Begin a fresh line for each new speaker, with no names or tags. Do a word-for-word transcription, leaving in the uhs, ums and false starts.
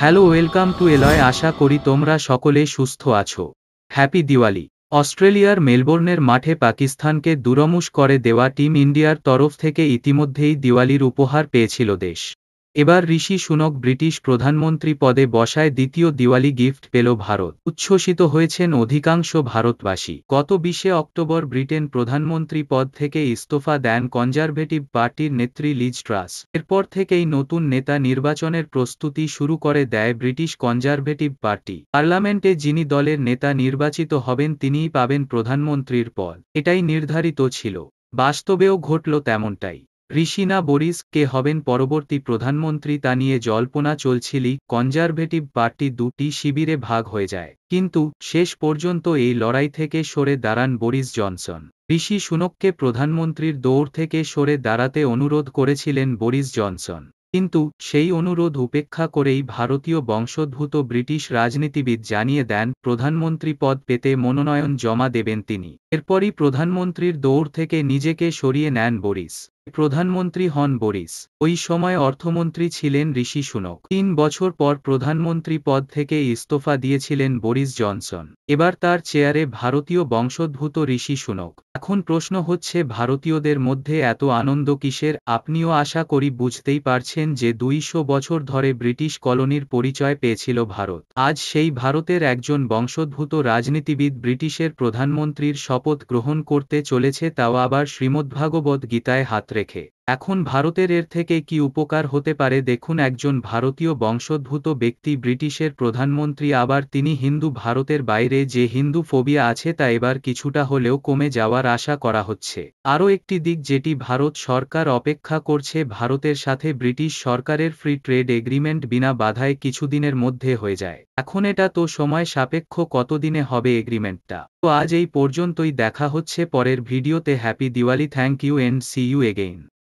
Hello welcome to এলয়, আশা করি তোমরা সকলে সুস্থ আছো। হ্যাপি দিওয়ালি। অস্ট্রেলিয়ার মেলবোর্নের মাঠে পাকিস্তানকে দুরমুশ করে দেওয়া টিম ইন্ডিয়ার তরফ থেকে ইতিমধ্যেই দিওয়ালির উপহার পেয়েছিল দেশ। এবার ঋষি সুনক ব্রিটিশ প্রধানমন্ত্রী পদে বসায় দ্বিতীয় দিওয়ালি গিফট পেল ভারত। উচ্ছ্বসিত হয়েছেন অধিকাংশ ভারতবাসী। গত বিশে অক্টোবর ব্রিটেন প্রধানমন্ত্রী পদ থেকে ইস্তফা দেন কনজারভেটিভ পার্টির নেত্রী লিজ ট্রাস। এরপর থেকেই নতুন নেতা নির্বাচনের প্রস্তুতি শুরু করে দেয় ব্রিটিশ কনজারভেটিভ পার্টি। পার্লামেন্টে যিনি দলের নেতা নির্বাচিত হবেন তিনিই পাবেন প্রধানমন্ত্রীর পদ, এটাই নির্ধারিত ছিল। বাস্তবেও ঘটল তেমনটাই। ঋষি না বরিস, কে হবেন পরবর্তী প্রধানমন্ত্রী তা নিয়ে জল্পনা চলছিলই। কনজারভেটিভ পার্টি দুটি শিবিরে ভাগ হয়ে যায়, কিন্তু শেষ পর্যন্ত এই লড়াই থেকে সরে দাঁড়ান বরিস জনসন। ঋষি সুনককে প্রধানমন্ত্রীর দৌড় থেকে সরে দাঁড়াতে অনুরোধ করেছিলেন বরিস জনসন, কিন্তু সেই অনুরোধ উপেক্ষা করেই ভারতীয় বংশোদ্ভূত ব্রিটিশ রাজনীতিবিদ জানিয়ে দেন প্রধানমন্ত্রী পদ পেতে মনোনয়ন জমা দেবেন তিনি। এরপরই প্রধানমন্ত্রীর দৌড় থেকে নিজেকে সরিয়ে নেন বরিস। প্রধানমন্ত্রী হন বরিস। ওই সময় অর্থমন্ত্রী ছিলেন ঋষি সুনক। তিন বছর পর প্রধানমন্ত্রী পদ থেকে ইস্তফা দিয়েছিলেন বরিস জনসন। এবার তার চেয়ারে ভারতীয় বংশোদ্ভূত ঋষি সুনক। এখন প্রশ্ন হচ্ছে, ভারতীয়দের মধ্যে এত আনন্দ কিসের? আপনিও আশা করি বুঝতেই পারছেন যে দুইশো বছর ধরে ব্রিটিশ কলোনির পরিচয় পেয়েছিল ভারত। আজ সেই ভারতের একজন বংশোদ্ভূত রাজনীতিবিদ ব্রিটিশের প্রধানমন্ত্রীর শপথ গ্রহণ করতে চলেছে, তাও আবার শ্রীমদ্ভাগবত গীতায় হাত রেখে। এখন ভারতের এর থেকে কি উপকার হতে পারে দেখুন। একজন ভারতীয় বংশোদ্ভূত ব্যক্তি ব্রিটিশের প্রধানমন্ত্রী, আবার তিনি হিন্দু। ভারতের বাইরে যে হিন্দু ফোবিয়া আছে তা এবার কিছুটা হলেও কমে যাওয়ার আশা করা হচ্ছে। আরও একটি দিক যেটি ভারত সরকার অপেক্ষা করছে, ভারতের সাথে ব্রিটিশ সরকারের ফ্রি ট্রেড এগ্রিমেন্ট বিনা বাধায় কিছুদিনের মধ্যে হয়ে যায়। এখন এটা তো সময় সাপেক্ষ, কতদিনে হবে এগ্রিমেন্টটা। তো আজ এই পর্যন্তই, দেখা হচ্ছে পরের ভিডিওতে। Happy Diwali, thank you and see you again.